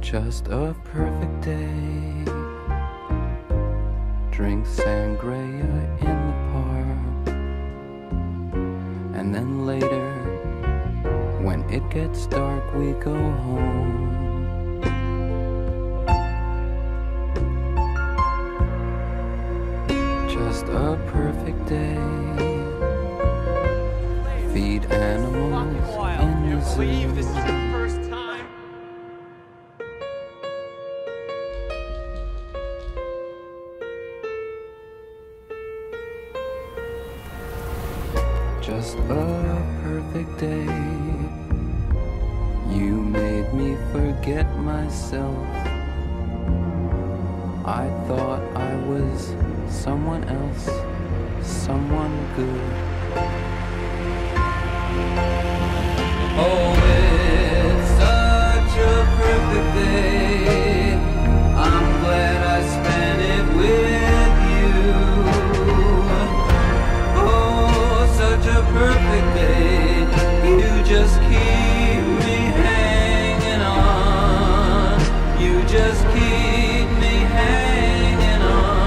Just a perfect day. Drink sangria in the park. And then later, when it gets dark, we go home. Just a perfect day. Feed animals in the zoo. This is your first time. Just a perfect day. You made me forget myself. I thought I was someone else, someone good. Oh, it's such a perfect day. I'm glad I spent it with you. Oh, such a perfect day. You just keep me hanging on. You just keep me hanging on.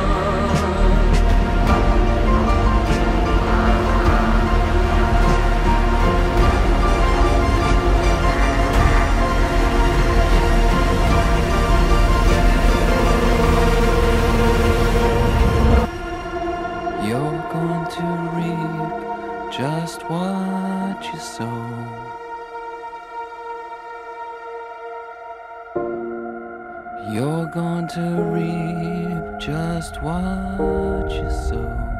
You're going to reap just what you sow. You're going to reap just what you sow.